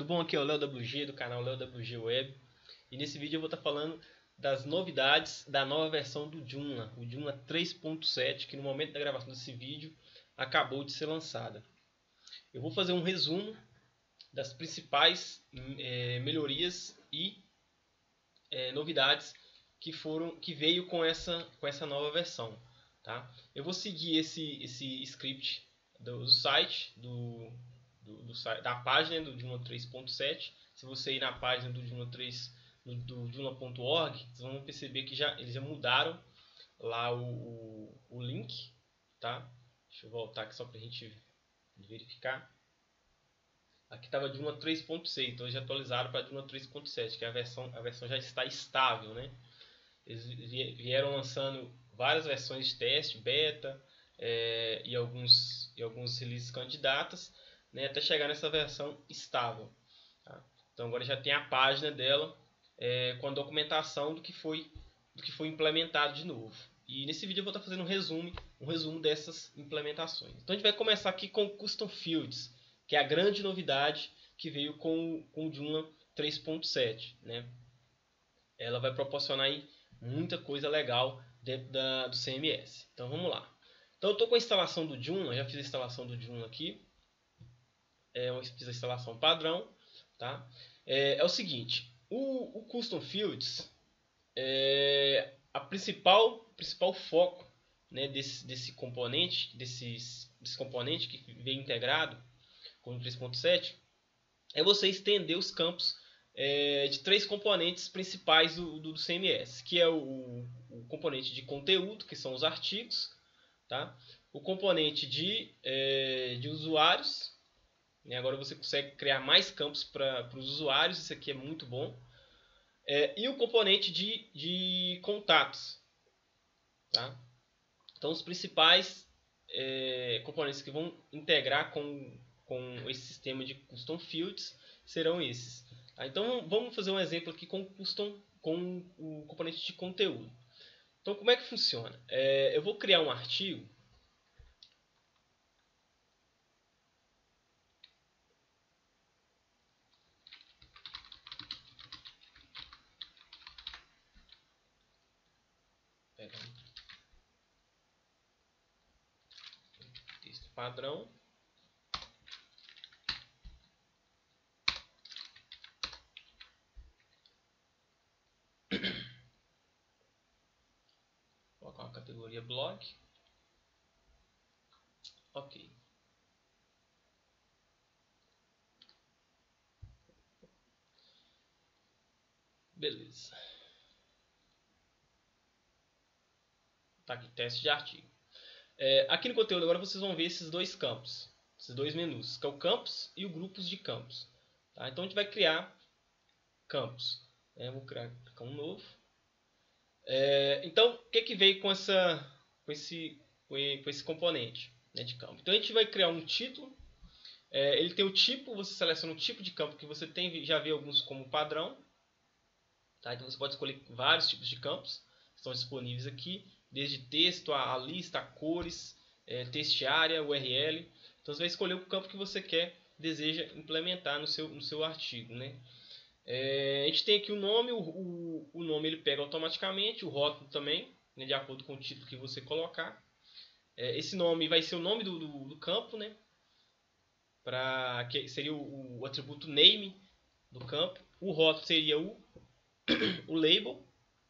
tudo bom? Aqui é o Léo WG do canal Léo WG Web. E nesse vídeo eu vou estar falando das novidades da nova versão do Joomla, o Joomla 3.7, que no momento da gravação desse vídeo acabou de ser lançada. Eu vou fazer um resumo das principais melhorias e novidades que veio com essa nova versão, tá? Eu vou seguir esse script do site da página do Joomla 3.7. Se você ir na página do Joomla 3 do Joomla.org, vocês vão perceber que eles já mudaram lá o link, tá? Deixa eu voltar aqui só para a gente verificar. Aqui estava Joomla 3.6, então eles já atualizaram para Joomla 3.7, que a versão já está estável, né? Eles vieram lançando várias versões de teste, beta e alguns releases candidatas, né, até chegar nessa versão estável. Tá? Então agora já tem a página dela com a documentação do que foi implementado de novo. E nesse vídeo eu vou estar fazendo um resumo dessas implementações. Então a gente vai começar aqui com o Custom Fields, que é a grande novidade que veio com o Joomla 3.7. Né? Ela vai proporcionar aí muita coisa legal dentro do CMS. Então vamos lá. Então eu estou com a instalação do Joomla, já fiz a instalação do Joomla aqui. Fiz a instalação padrão. Tá? É o seguinte, o Custom Fields, a principal foco, né, desse componente, desse componente que vem integrado com o 3.7, é você estender os campos de três componentes principais do CMS, que é o componente de conteúdo, que são os artigos, tá? O componente de usuários, né? Agora você consegue criar mais campos para os usuários, isso aqui é muito bom. E o componente de contatos. Tá? Então os principais componentes que vão integrar com esse sistema de Custom Fields serão esses. Tá? Então vamos fazer um exemplo aqui com o componente de conteúdo. Então como é que funciona? Eu vou criar um artigo. Texto padrão. Vou colocar uma categoria blog. Ok. Beleza. Tá aqui, teste de artigo. Aqui no conteúdo agora vocês vão ver esses dois campos, esses dois menus, que é o campos e o grupos de campos. Tá? Então a gente vai criar campos. Vou criar um novo. Então o que veio com esse componente, né, de campo? Então a gente vai criar um título. Ele tem o tipo, você seleciona o tipo de campo que você tem, já vê alguns como padrão. Tá? Então você pode escolher vários tipos de campos que estão disponíveis aqui, desde texto, a lista, a cores, textiária, URL. Então você vai escolher o campo que você deseja implementar no seu artigo. Né? A gente tem aqui o nome, o nome ele pega automaticamente, o rótulo também, né, de acordo com o título que você colocar. Esse nome vai ser o nome do campo, né? Que seria o atributo name do campo. O rótulo seria o label.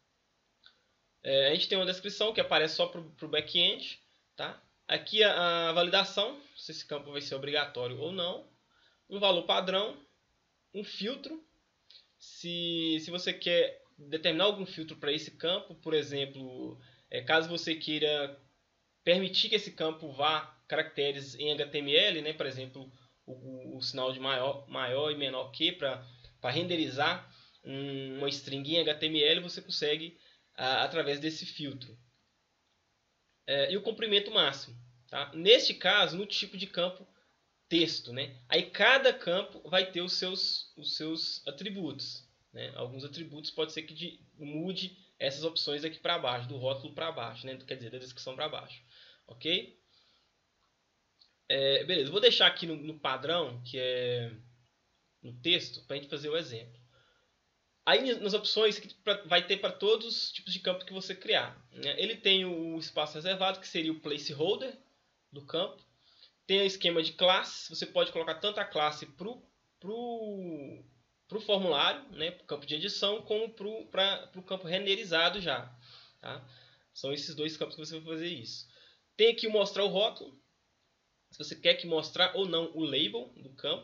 A gente tem uma descrição que aparece só para o back-end. Tá? Aqui a validação, se esse campo vai ser obrigatório ou não. Um valor padrão. Um filtro. Se você quer determinar algum filtro para esse campo, por exemplo, caso você queira permitir que esse campo vá caracteres em HTML, né, por exemplo, o sinal de maior e menor que para renderizar uma string em HTML, você consegue através desse filtro. E o comprimento máximo. Tá? Neste caso, no tipo de campo texto. Né? Aí cada campo vai ter os seus atributos. Né? Alguns atributos pode ser que mude essas opções aqui para baixo, do rótulo para baixo, né? Quer dizer, da descrição para baixo. Ok? Beleza, vou deixar aqui no padrão, que é no texto para a gente fazer o exemplo. Aí nas opções vai ter para todos os tipos de campo que você criar. Né? Ele tem o espaço reservado, que seria o placeholder do campo. Tem o esquema de classes, você pode colocar tanto a classe para o formulário, né, para o campo de edição, como para o campo renderizado já. Tá? São esses dois campos que você vai fazer isso. Tem aqui o mostrar o rótulo, se você quer que mostrar ou não o label do campo.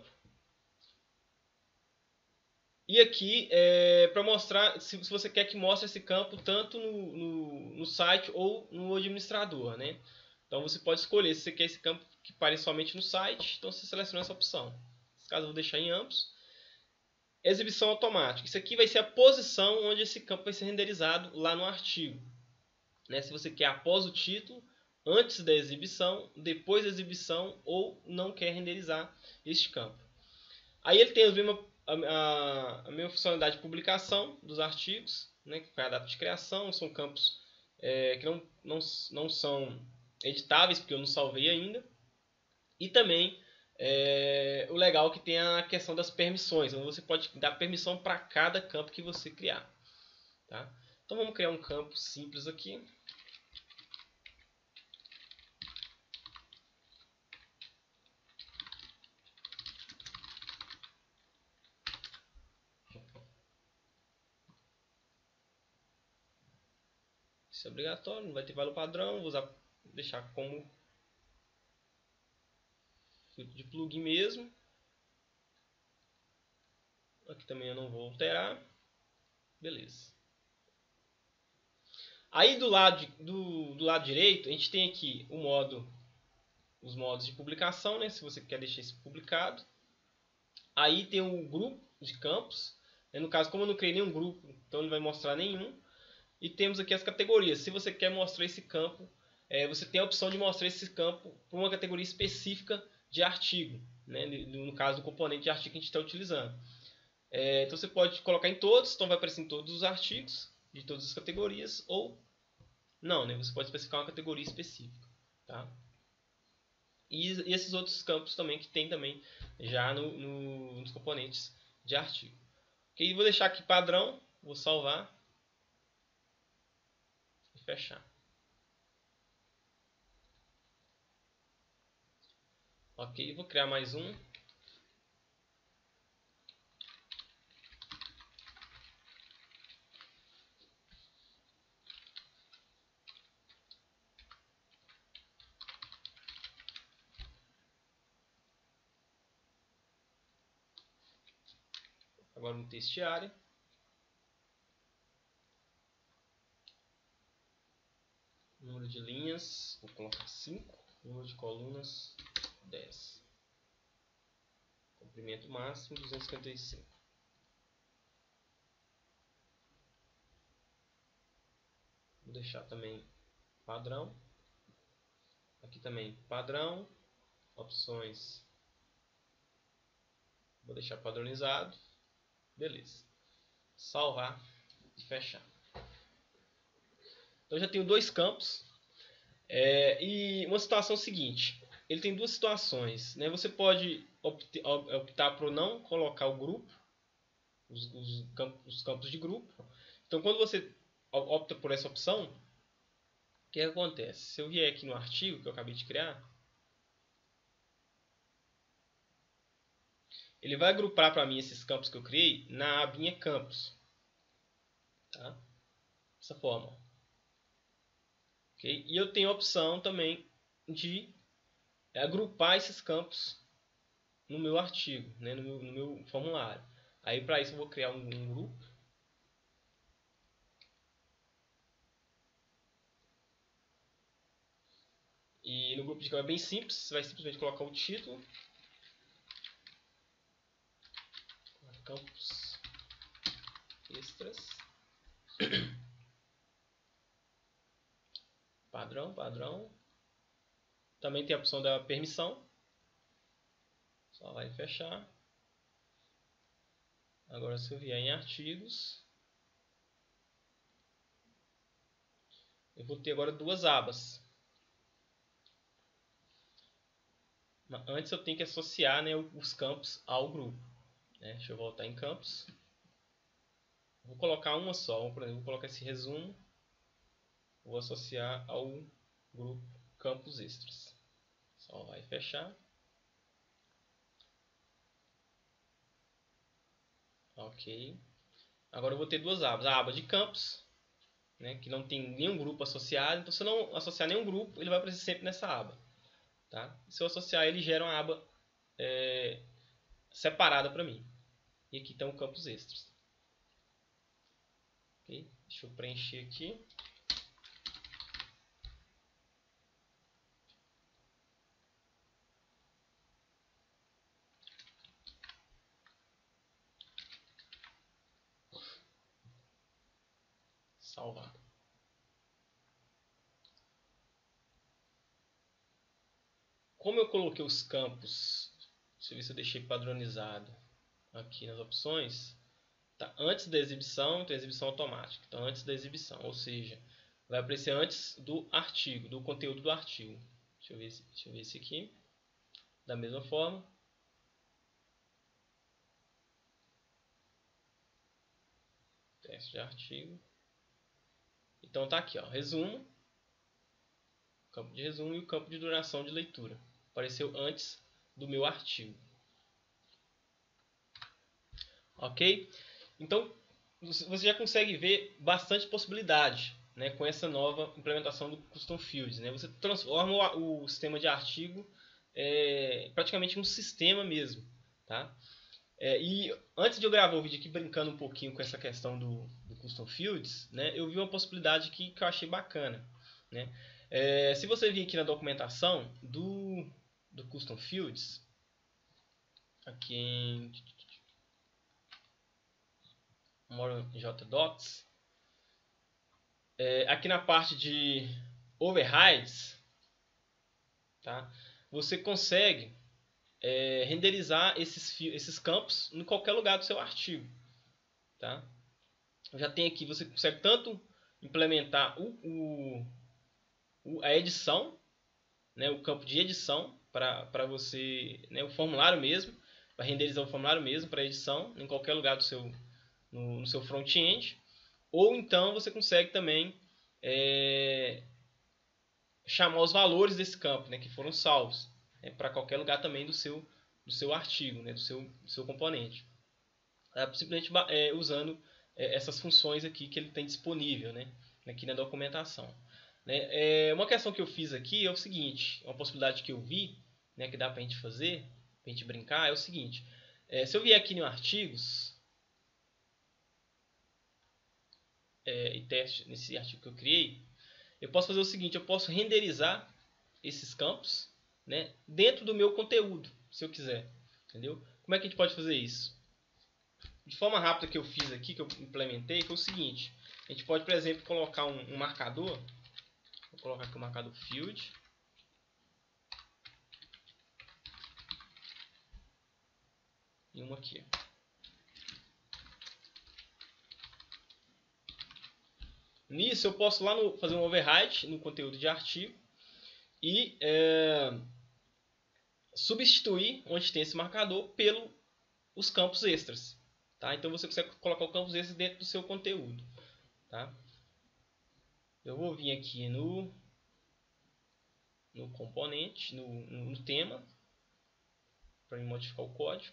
E aqui para mostrar se você quer que mostre esse campo tanto no site ou no administrador. Né? Então você pode escolher se você quer esse campo que apareça somente no site, então você seleciona essa opção. Nesse caso eu vou deixar em ambos. Exibição automática. Isso aqui vai ser a posição onde esse campo vai ser renderizado lá no artigo. Né? Se você quer após o título, antes da exibição, depois da exibição ou não quer renderizar este campo. Aí ele tem a mesma funcionalidade de publicação dos artigos, né? Que foi a data de criação, são campos que não são editáveis, porque eu não salvei ainda. E também o legal é que tem a questão das permissões. Então você pode dar permissão para cada campo que você criar. Tá? Então vamos criar um campo simples aqui. Isso é obrigatório, não vai ter valor padrão. Vou deixar como filtro de plugin mesmo. Aqui também eu não vou alterar. Beleza. Aí do lado direito, a gente tem aqui os modos de publicação, né? Se você quer deixar isso publicado. Aí tem o grupo de campos. No caso, como eu não criei nenhum grupo, então ele não vai mostrar nenhum. E temos aqui as categorias. Se você quer mostrar esse campo, você tem a opção de mostrar esse campo para uma categoria específica de artigo. Né? No caso do componente de artigo que a gente está utilizando. Então você pode colocar em todos, então vai aparecer em todos os artigos, de todas as categorias, ou não, né? Você pode especificar uma categoria específica. Tá? E esses outros campos também que tem também já nos componentes de artigo. Ok, vou deixar aqui padrão, vou salvar e fechar. Ok, vou criar mais um. Agora no textiário. Número de linhas, vou colocar 5. Número de colunas, 10. Comprimento máximo, 255. Vou deixar também padrão. Aqui também padrão. Opções. Vou deixar padronizado. Beleza. Salvar e fechar. Então já tenho dois campos. E uma situação seguinte. Ele tem duas situações. Né? Você pode optar por não colocar o grupo. Os campos de grupo. Então quando você opta por essa opção, o que acontece? Se eu vier aqui no artigo que eu acabei de criar, ele vai agrupar para mim esses campos que eu criei na abinha campos. Tá? Dessa forma. Okay? E eu tenho a opção também de agrupar esses campos no meu artigo, né? no meu formulário. Aí para isso eu vou criar um grupo. E no grupo de campo é bem simples, você vai simplesmente colocar o título. Campos extras. Padrão, padrão. Também tem a opção da permissão. Só vai fechar. Agora se eu vier em artigos, eu vou ter agora duas abas. Antes eu tenho que associar, né, os campos ao grupo. né? Deixa eu voltar em campos. Vou colocar uma só, por exemplo, vou colocar esse resumo, vou associar ao grupo campos extras. Só vai fechar. Ok. Agora eu vou ter duas abas. A aba de campos, né, que não tem nenhum grupo associado. Então, se eu não associar nenhum grupo, ele vai aparecer sempre nessa aba. Tá? Se eu associar, ele gera uma aba separada para mim. E aqui estão campos extras. Okay? Deixa eu preencher aqui. Salvar. Como eu coloquei os campos, deixa eu ver se eu deixei padronizado aqui nas opções, tá antes da exibição, tem exibição automática. Então, antes da exibição, ou seja, vai aparecer antes do artigo, do conteúdo do artigo. Deixa eu ver esse aqui. Da mesma forma. Teste de artigo. Então tá aqui, ó, resumo, campo de resumo e o campo de duração de leitura. Apareceu antes do meu artigo. Ok? Então, você já consegue ver bastante possibilidade, né, com essa nova implementação do Custom Fields. Né? Você transforma o sistema de artigo praticamente em um sistema mesmo. Tá? E antes de eu gravar o vídeo aqui brincando um pouquinho com essa questão do Custom Fields, né, eu vi uma possibilidade aqui que eu achei bacana. Né? Se você vir aqui na documentação do Custom Fields, aqui em Modern JDocs, aqui na parte de overrides, tá? Você consegue renderizar esses campos em qualquer lugar do seu artigo. Tá? Já tem aqui, você consegue tanto implementar a edição, né, o campo de edição para você, né, o formulário mesmo, para renderizar o formulário mesmo para edição em qualquer lugar no seu front-end, ou então você consegue também chamar os valores desse campo, né, que foram salvos, né, para qualquer lugar também do seu artigo, né, do seu componente. Simplesmente usando essas funções aqui que ele tem disponível, né, aqui na documentação. Né? Uma questão que eu fiz aqui é o seguinte, uma possibilidade que eu vi, né, que dá para a gente fazer, para a gente brincar, é o seguinte. Se eu vier aqui no artigos, e teste nesse artigo que eu criei, eu posso fazer o seguinte, eu posso renderizar esses campos, né, dentro do meu conteúdo, se eu quiser. Entendeu? Como é que a gente pode fazer isso? De forma rápida que eu fiz aqui, que eu implementei, foi o seguinte. A gente pode, por exemplo, colocar um marcador. Vou colocar aqui o marcador field. E um aqui. Nisso eu posso lá fazer um override no conteúdo de artigo e substituir onde tem esse marcador pelos campos extras. Tá? Então você consegue colocar o campos extras dentro do seu conteúdo. Tá? Eu vou vir aqui no componente, no tema, para modificar o código,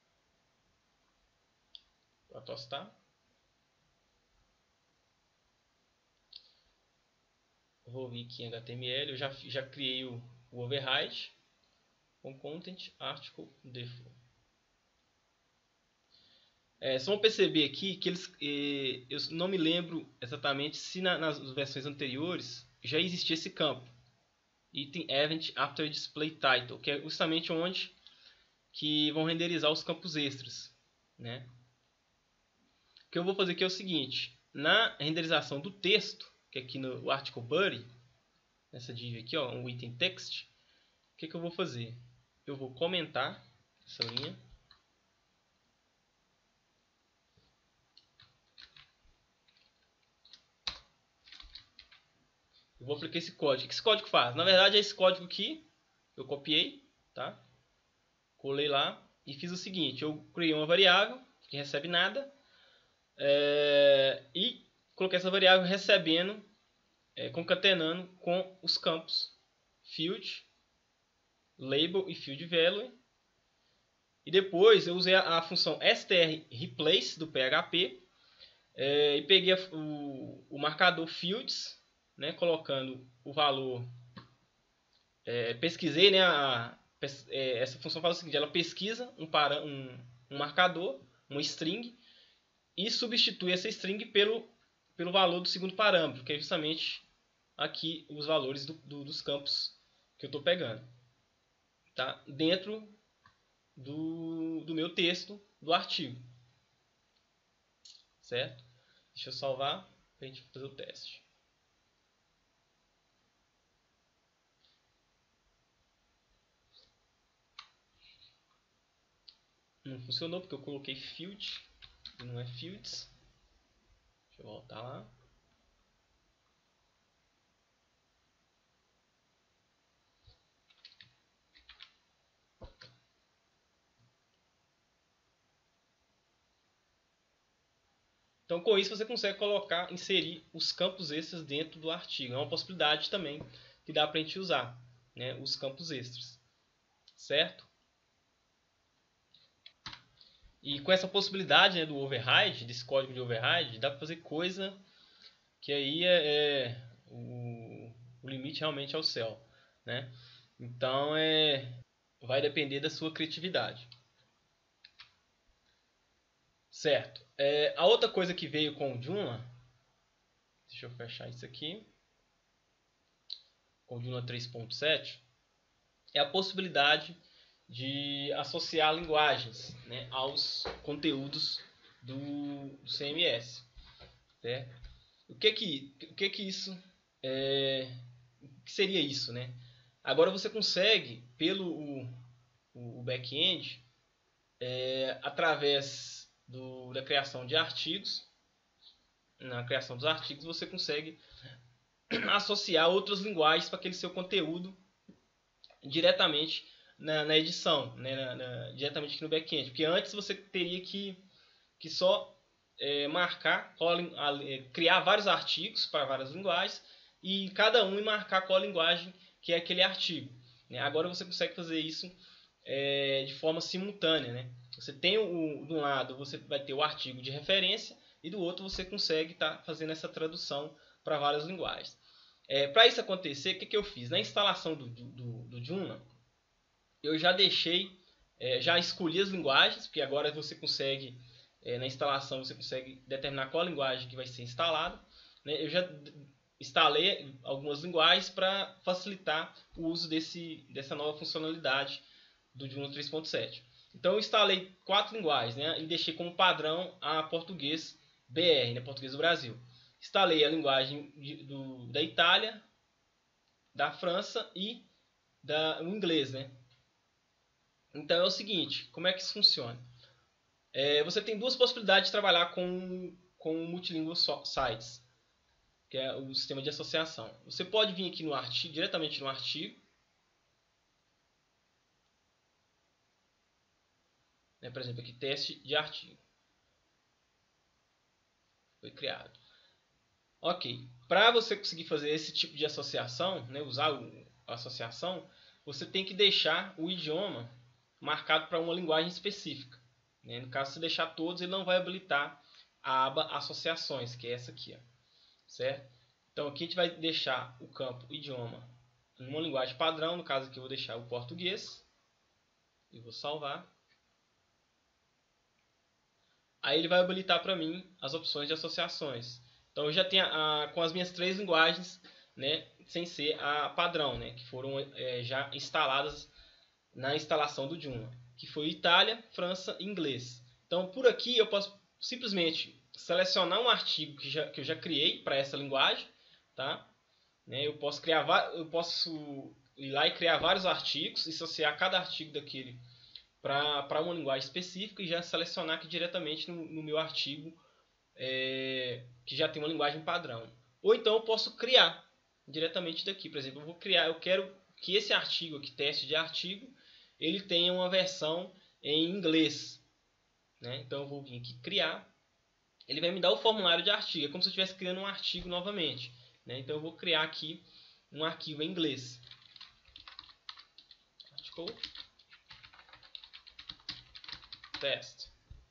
para tostar. Vou vir aqui em HTML, eu já criei o override com content article default. Vocês vão perceber aqui que eu não me lembro exatamente se nas versões anteriores já existia esse campo, item event after display title, que é justamente onde que vão renderizar os campos extras, né? O que eu vou fazer aqui é o seguinte, na renderização do texto, que é aqui no article body, nessa div aqui, ó, um item text, o que eu vou fazer? Eu vou comentar essa linha. Eu vou aplicar esse código. O que esse código faz? Na verdade é esse código aqui, eu copiei, tá? Colei lá e fiz o seguinte, eu criei uma variável que recebe nada e coloquei essa variável recebendo, concatenando com os campos field, label e field value. E depois eu usei a função strReplace do PHP e peguei o marcador fields, né, colocando o valor. Pesquisei, né, essa função faz o seguinte, ela pesquisa um marcador, uma string, e substitui essa string pelo valor do segundo parâmetro, que é justamente aqui os valores dos campos que eu estou pegando, tá? Dentro do meu texto do artigo, certo? Deixa eu salvar para a gente fazer o teste. Não funcionou porque eu coloquei field e não é fields. Deixa eu voltar lá. Então, com isso, você consegue inserir os campos extras dentro do artigo. É uma possibilidade também que dá para a gente usar, né, os campos extras, certo? E com essa possibilidade, né, do override, desse código de override, dá para fazer coisa que aí o limite realmente é o céu, né? Então, vai depender da sua criatividade. Certo. A outra coisa que veio com o Joomla, deixa eu fechar isso aqui, com o Joomla 3.7, é a possibilidade de associar linguagens, né, aos conteúdos do CMS. Certo? O que isso o que seria isso, né? Agora você consegue, pelo o back-end, através da criação de artigos, na criação dos artigos você consegue associar outras linguagens para aquele seu conteúdo diretamente na edição, né? Diretamente aqui no back-end. Porque antes você teria que só marcar, criar vários artigos para várias linguagens e cada um marcar qual linguagem que é aquele artigo, né? Agora você consegue fazer isso de forma simultânea, né? Você tem de um lado você vai ter o artigo de referência e do outro você consegue estar fazendo essa tradução para várias linguagens. Para isso acontecer, o que eu fiz? Na instalação do Joomla, eu já deixei, já escolhi as linguagens, porque agora você consegue, na instalação, você consegue determinar qual linguagem que vai ser instalada, né? Eu já instalei algumas linguagens para facilitar o uso dessa nova funcionalidade do Joomla 3.7. Então eu instalei 4 linguagens, né, e deixei como padrão a português BR, né, português do Brasil. Instalei a linguagem da Itália, da França e o inglês, né? Então é o seguinte, como é que isso funciona? Você tem duas possibilidades de trabalhar com multilingual sites, que é o sistema de associação. Você pode vir aqui no artigo, diretamente no artigo, né, por exemplo, aqui teste de artigo. Foi criado. Ok, para você conseguir fazer esse tipo de associação, né, usar a associação, você tem que deixar o idioma marcado para uma linguagem específica, né? No caso, se deixar todos, ele não vai habilitar a aba associações, que é essa aqui, ó, certo? Então aqui a gente vai deixar o campo idioma numa linguagem padrão, no caso aqui eu vou deixar o português, e vou salvar. Aí ele vai habilitar para mim as opções de associações. Então eu já tenho com as minhas 3 linguagens, né, sem ser a padrão, né, que foram já instaladas na instalação do Joomla, que foi Itália, França e inglês. Então por aqui eu posso simplesmente selecionar um artigo que eu já criei para essa linguagem, tá? Né, eu posso ir lá e criar vários artigos e associar cada artigo daquele para uma linguagem específica e já selecionar aqui diretamente no meu artigo que já tem uma linguagem padrão. Ou então eu posso criar diretamente daqui. Por exemplo, eu quero que esse artigo aqui, teste de artigo, ele tenha uma versão em inglês, né? Então eu vou vir aqui criar. Ele vai me dar o formulário de artigo. É como se eu estivesse criando um artigo novamente, né? Então eu vou criar aqui um arquivo em inglês. Article test.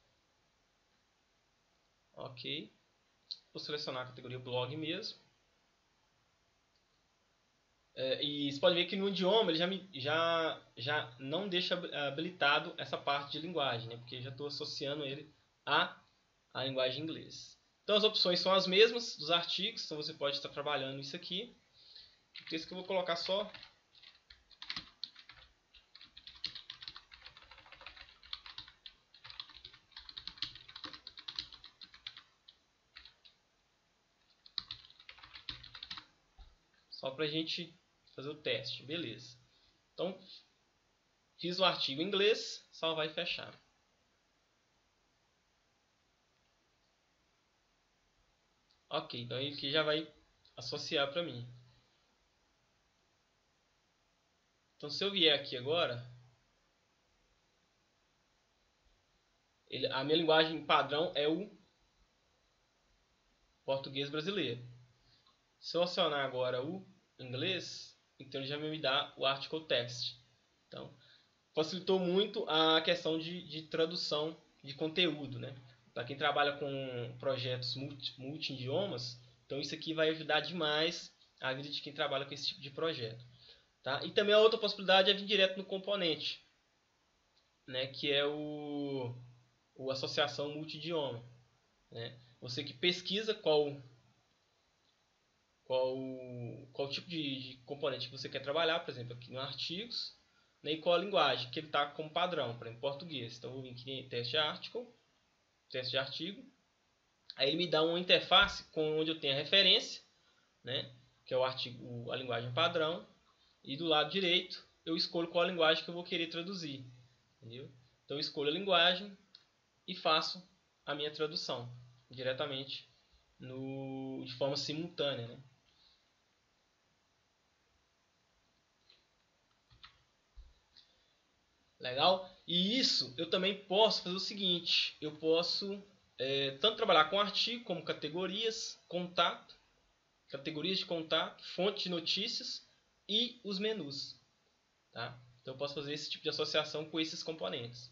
Ok. Vou selecionar a categoria blog mesmo. E você pode ver que no idioma ele já não deixa habilitado essa parte de linguagem, né? Porque eu já estou associando ele à linguagem inglesa. Então as opções são as mesmas dos artigos, então você pode estar trabalhando isso aqui. O texto que eu vou colocar só para a gente fazer o teste, beleza. Então fiz o artigo em inglês, salvar e fechar. Ok, então ele aqui já vai associar para mim. Então se eu vier aqui agora, a minha linguagem padrão é o português brasileiro. Se eu acionar agora o inglês, então ele já vai me dar o article text. Então facilitou muito a questão de tradução de conteúdo, né? Para quem trabalha com projetos multi-idiomas, então isso aqui vai ajudar demais a vida de quem trabalha com esse tipo de projeto. Tá? E também a outra possibilidade é vir direto no componente, né? Que é o associação multi-idioma. Né? Você que pesquisa qual tipo de componente que você quer trabalhar, por exemplo, aqui no artigos, né, e qual a linguagem que ele está como padrão, por exemplo, português. Então, eu vou vir aqui em teste article, teste de artigo, aí ele me dá uma interface com onde eu tenho a referência, né, que é o artigo, a linguagem padrão, e do lado direito eu escolho qual a linguagem que eu vou querer traduzir. Entendeu? Então, eu escolho a linguagem e faço a minha tradução diretamente de forma simultânea, né? Legal? E isso eu também posso fazer o seguinte: eu posso tanto trabalhar com artigo como categorias, contato, categorias de contato, fonte de notícias e os menus. Tá? Então eu posso fazer esse tipo de associação com esses componentes.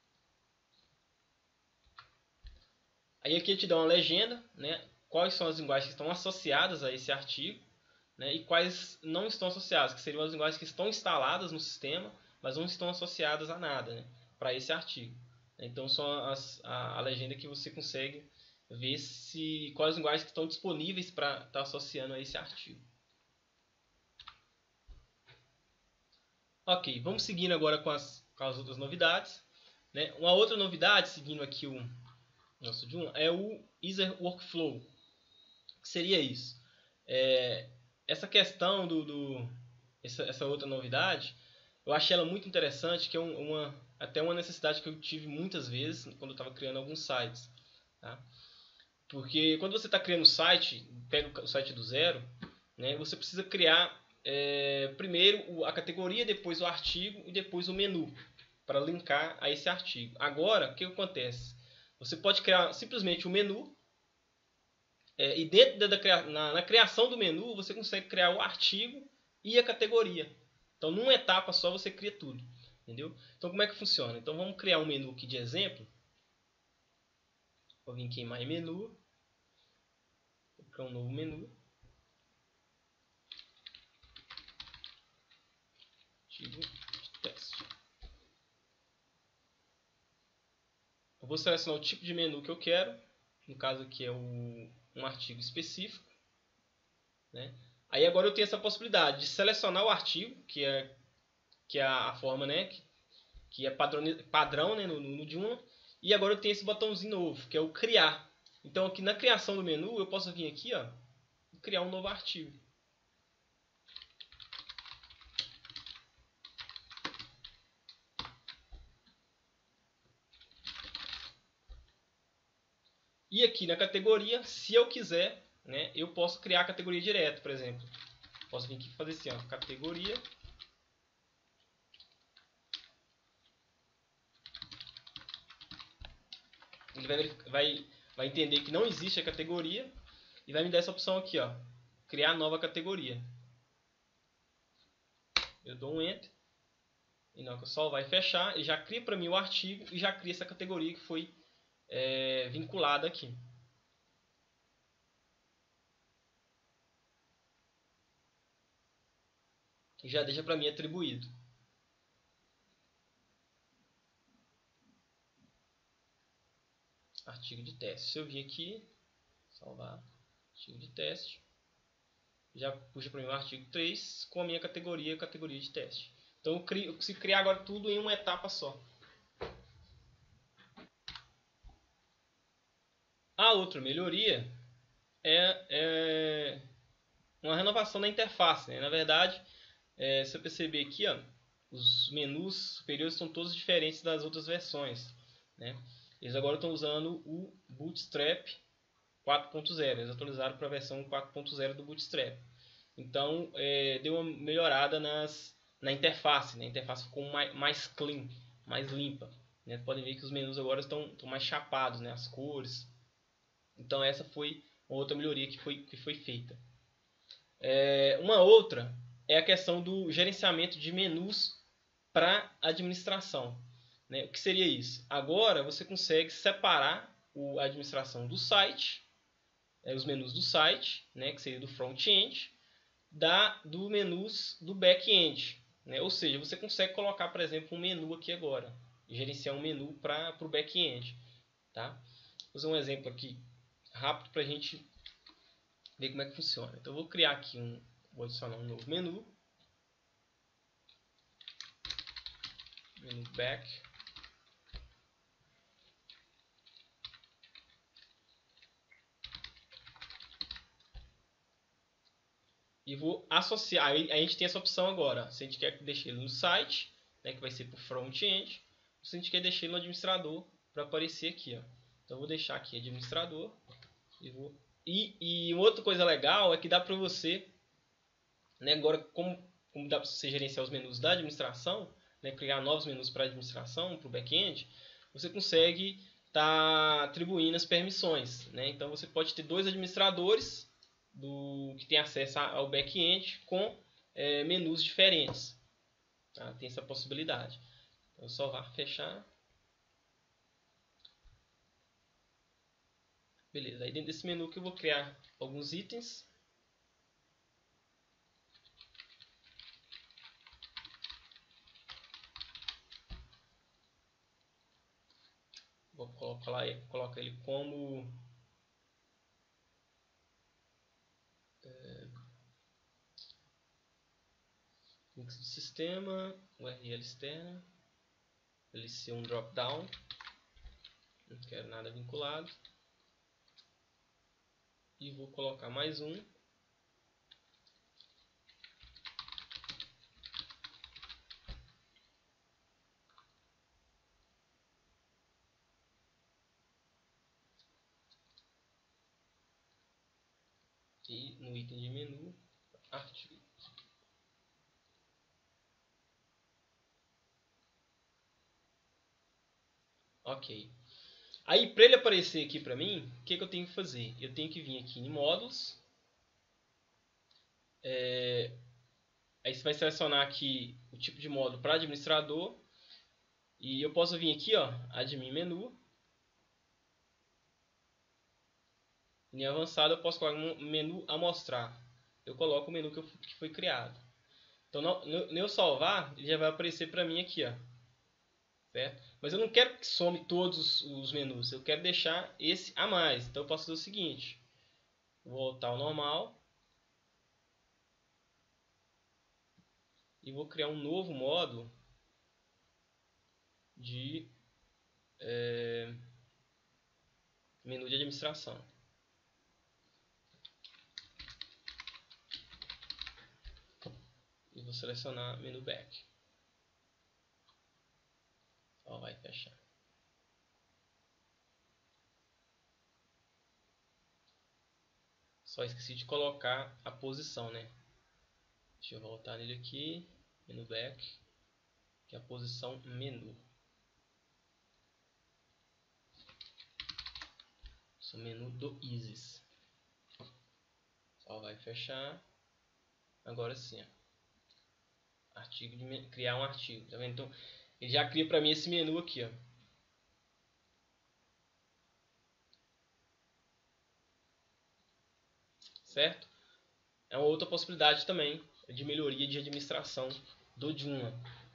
Aí aqui eu te dou uma legenda, né? Quais são as linguagens que estão associadas a esse artigo, né? E quais não estão associadas, que seriam as linguagens que estão instaladas no sistema, mas não estão associadas a nada, né? Para esse artigo. Então são a legenda que você consegue ver quais linguagens que estão disponíveis para estar associando a esse artigo. Ok, vamos seguindo agora com as outras novidades. Né? Uma outra novidade, seguindo aqui o nosso Joomla, é o Easier Workflow. O que seria isso? Essa questão essa outra novidade, eu achei ela muito interessante, que é até uma necessidade que eu tive muitas vezes quando eu estava criando alguns sites. Tá? Porque quando você está criando um site, pega o site do zero, né, você precisa criar primeiro a categoria, depois o artigo e depois o menu para linkar a esse artigo. Agora, o que acontece? Você pode criar simplesmente o menu e dentro na criação do menu você consegue criar o artigo e a categoria. Então, numa etapa só você cria tudo. Entendeu? Então, como é que funciona? Então, vamos criar um menu aqui de exemplo. Vou vir aqui em Mais Menu. Vou criar um novo menu. Artigo de teste. Eu vou selecionar o tipo de menu que eu quero. No caso aqui é um artigo específico. Né? Aí agora eu tenho essa possibilidade de selecionar o artigo, que é a forma, né, que é padrão, né, no Joomla. E agora eu tenho esse botãozinho novo, que é o criar. Então aqui na criação do menu eu posso vir aqui, ó, e criar um novo artigo. E aqui na categoria, se eu quiser, né, eu posso criar a categoria direto, por exemplo. Posso vir aqui e fazer assim, ó, categoria ele vai entender que não existe a categoria e vai me dar essa opção aqui, ó, criar nova categoria. Eu dou um Enter, e não, que só vai fechar, ele já cria para mim o artigo e já cria essa categoria que foi vinculada aqui. E já deixa para mim atribuído. Artigo de teste. Se eu vir aqui, salvar, artigo de teste, já puxa para mim o artigo 3 com a minha categoria de teste. Então eu consigo criar agora tudo em uma etapa só. A outra melhoria é uma renovação da interface, né? Na verdade, se você perceber aqui, ó, os menus superiores são todos diferentes das outras versões, né? Eles agora estão usando o Bootstrap 4.0, eles atualizaram para a versão 4.0 do Bootstrap. Então, deu uma melhorada na interface, né? A interface ficou mais clean, mais limpa, né? Podem ver que os menus agora estão mais chapados, né? As cores. Então, essa foi uma outra melhoria que foi feita. Uma outra é a questão do gerenciamento de menus para administração, né? O que seria isso? Agora você consegue separar a administração do site, os menus do site, né? Que seria do front-end, do menus do back-end, né? Ou seja, você consegue colocar, por exemplo, um menu aqui agora, gerenciar um menu para o back-end, tá? Vou fazer um exemplo aqui rápido para a gente ver como é que funciona. Então eu vou criar aqui vou adicionar um novo menu back, e vou associar. Aí a gente tem essa opção agora, se a gente quer deixar ele no site, né, que vai ser para o front-end, ou se a gente quer deixar ele no administrador para aparecer aqui, ó. Então eu vou deixar aqui administrador e outra coisa legal é que dá para você, né, agora como dá para você gerenciar os menus da administração, né, criar novos menus para administração, para o back-end, você consegue estar atribuindo as permissões, né? Então você pode ter dois administradores que tem acesso ao back-end com menus diferentes, tá? Tem essa possibilidade. Então só vai fechar. Beleza, aí dentro desse menu que eu vou criar alguns itens. Vou colocar ele como mix do sistema, URL externa, ele ser um drop-down, não quero nada vinculado, e vou colocar mais um. E no item de menu, artigo. Ok. Aí, para ele aparecer aqui para mim, o que eu tenho que fazer? Eu tenho que vir aqui em módulos. Aí você vai selecionar aqui o tipo de módulo para administrador. E eu posso vir aqui, ó, admin menu. Em avançado eu posso colocar um menu amostrar. Eu coloco o menu que foi criado. Então, no eu salvar, ele já vai aparecer para mim aqui, ó. Certo? Mas eu não quero que some todos os menus. Eu quero deixar esse a mais. Então eu posso fazer o seguinte. Vou voltar ao normal. E vou criar um novo módulo de menu de administração. E vou selecionar menu back. Só vai fechar. Só esqueci de colocar a posição, né? Deixa eu voltar nele aqui. Menu back. Que é a posição menu. no menu do Isis. Salvar e fechar. Agora sim, ó. Artigo de criar um artigo, tá vendo? Então, ele já cria para mim esse menu aqui, ó. Certo? É uma outra possibilidade também de melhoria de administração do Joomla.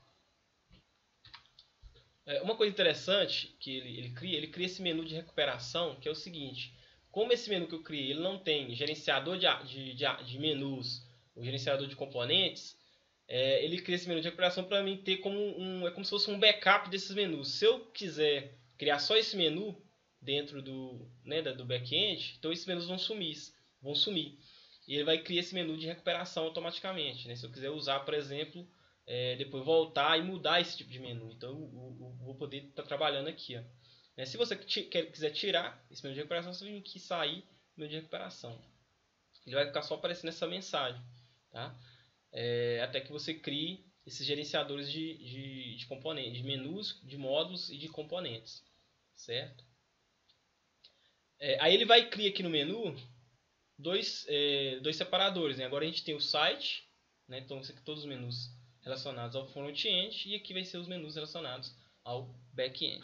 Uma coisa interessante que ele cria esse menu de recuperação, que é o seguinte: como esse menu que eu criei ele não tem gerenciador de menus, o gerenciador de componentes, ele cria esse menu de recuperação para mim ter é como se fosse um backup desses menus. Se eu quiser criar só esse menu dentro do back-end, então esses menus vão sumir. E ele vai criar esse menu de recuperação automaticamente, né? Se eu quiser usar, por exemplo, depois voltar e mudar esse tipo de menu. Então eu vou poder estar trabalhando aqui, ó. Se você quiser tirar esse menu de recuperação, você tem que sair do menu de recuperação. Ele vai ficar só aparecendo essa mensagem, tá? Até que você crie esses gerenciadores de componentes, de menus, de módulos e de componentes, certo? Aí ele vai criar aqui no menu dois separadores, né? Agora a gente tem o site, né? Então aqui todos os menus relacionados ao front-end e aqui vai ser os menus relacionados ao back-end.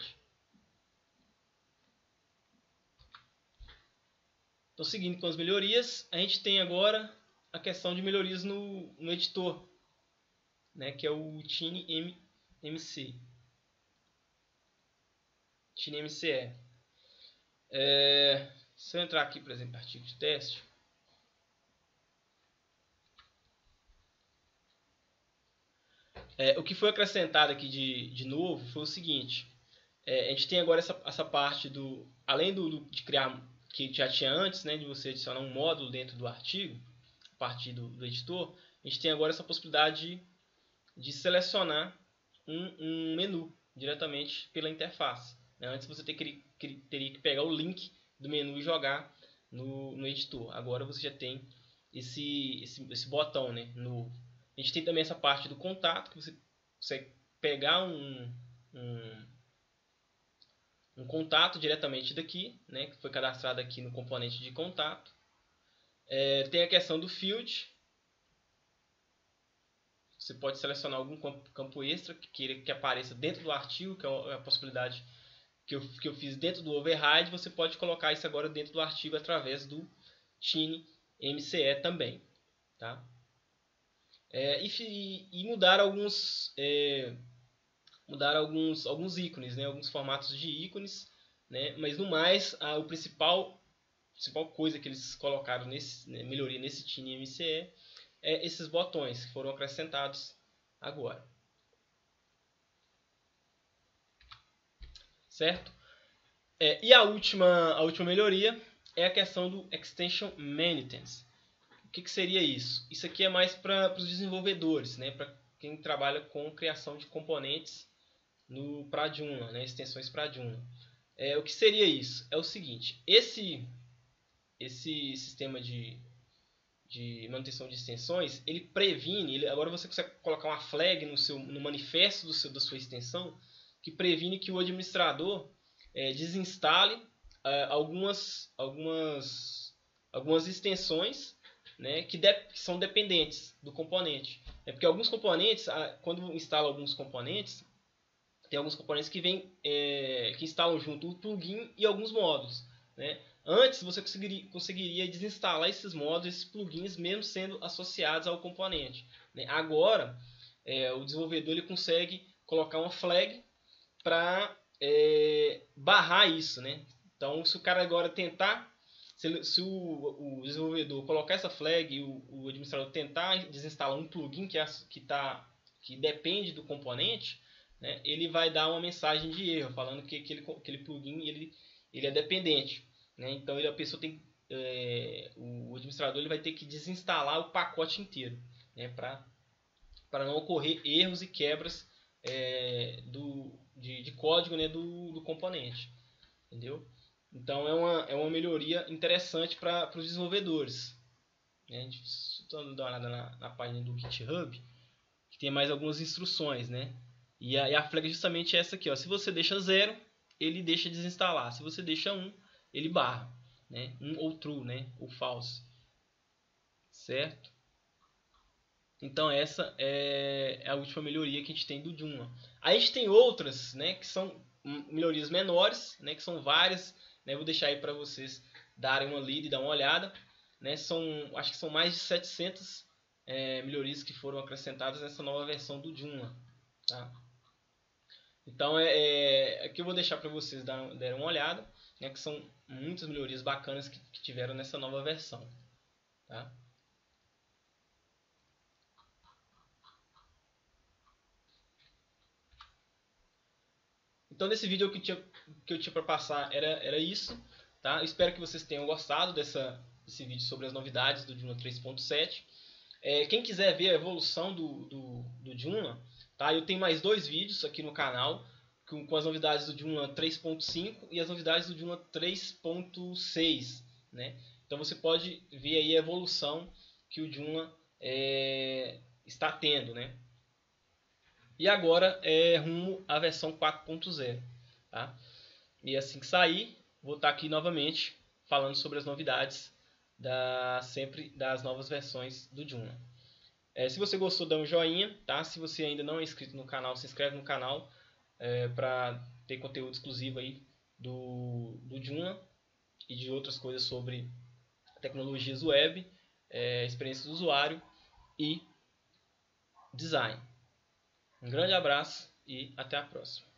Então, seguindo com as melhorias, a gente tem agora a questão de melhorias no editor, né? Que é o TinyMCE. Se eu entrar aqui, por exemplo, artigo de teste, o que foi acrescentado aqui de novo foi o seguinte: a gente tem agora essa parte além de criar, que já tinha antes, né, de você adicionar um módulo dentro do artigo, a partir do editor, a gente tem agora essa possibilidade de selecionar um menu diretamente pela interface. Antes você teria que pegar o link do menu e jogar no editor. Agora você já tem esse botão, né, novo. A gente tem também essa parte do contato, que você consegue pegar um contato diretamente daqui, né, que foi cadastrado aqui no componente de contato. Tem a questão do field. Você pode selecionar algum campo extra que queira que apareça dentro do artigo, que é a possibilidade que eu fiz dentro do override. Você pode colocar isso agora dentro do artigo através do TinyMCE também, tá? E mudar alguns ícones, né? Alguns formatos de ícones, né? Mas no mais, a principal coisa que eles colocaram melhoria nesse TinyMCE esses botões que foram acrescentados agora. Certo? E a última melhoria é a questão do Extension Maintenance. O que seria isso? Isso aqui é mais para os desenvolvedores, né? Para quem trabalha com criação de componentes para Joomla, né? Extensões para Joomla. O que seria isso? É o seguinte: esse sistema de manutenção de extensões, ele previne, agora você consegue colocar uma flag no manifesto da sua extensão, que previne que o administrador desinstale algumas extensões, né, que são dependentes do componente. Porque alguns componentes, quando instala alguns componentes, tem alguns componentes que que instalam junto o plugin e alguns módulos, né? Antes você conseguiria desinstalar esses módulos, esses plugins, mesmo sendo associados ao componente, né? Agora, o desenvolvedor ele consegue colocar uma flag para barrar isso, né? Então, se o cara agora tentar, se o desenvolvedor colocar essa flag e o administrador tentar desinstalar um plugin que depende do componente, né, ele vai dar uma mensagem de erro, falando que aquele plugin ele é dependente. Né? Então a pessoa o administrador ele vai ter que desinstalar o pacote inteiro, né, para não ocorrer erros e quebras de código, né, do componente. Entendeu? Então é uma melhoria interessante para os desenvolvedores. Né? A gente está dando uma olhada na página do GitHub, que tem mais algumas instruções, né? E a flag é justamente essa aqui, ó. Se você deixa 0, ele deixa desinstalar. Se você deixa 1, ele barra. né? Ou true, né? Ou false, certo? Então essa é a última melhoria que a gente tem do Joomla. Aí a gente tem outras, né, que são melhorias menores, né, que são várias, né, vou deixar aí para vocês darem uma lida e dar uma olhada, né, acho que são mais de 700 melhorias que foram acrescentadas nessa nova versão do Joomla, tá? Então aqui eu vou deixar para vocês darem uma olhada, né, que são muitas melhorias bacanas que tiveram nessa nova versão, tá? Então nesse vídeo que eu tinha para passar era isso, tá? Eu espero que vocês tenham gostado desse vídeo sobre as novidades do Joomla 3.7. Quem quiser ver a evolução do Joomla, tá? Eu tenho mais 2 vídeos aqui no canal com as novidades do Joomla 3.5 e as novidades do Joomla 3.6, né? Então você pode ver aí a evolução que o Joomla está tendo, né? E agora é rumo à versão 4.0, tá? E assim que sair, vou estar aqui novamente falando sobre as novidades sempre das novas versões do Joomla. Se você gostou, dá um joinha, tá? Se você ainda não é inscrito no canal, se inscreve no canal para ter conteúdo exclusivo aí do Joomla e de outras coisas sobre tecnologias web, experiência do usuário e design. Um grande abraço e até a próxima.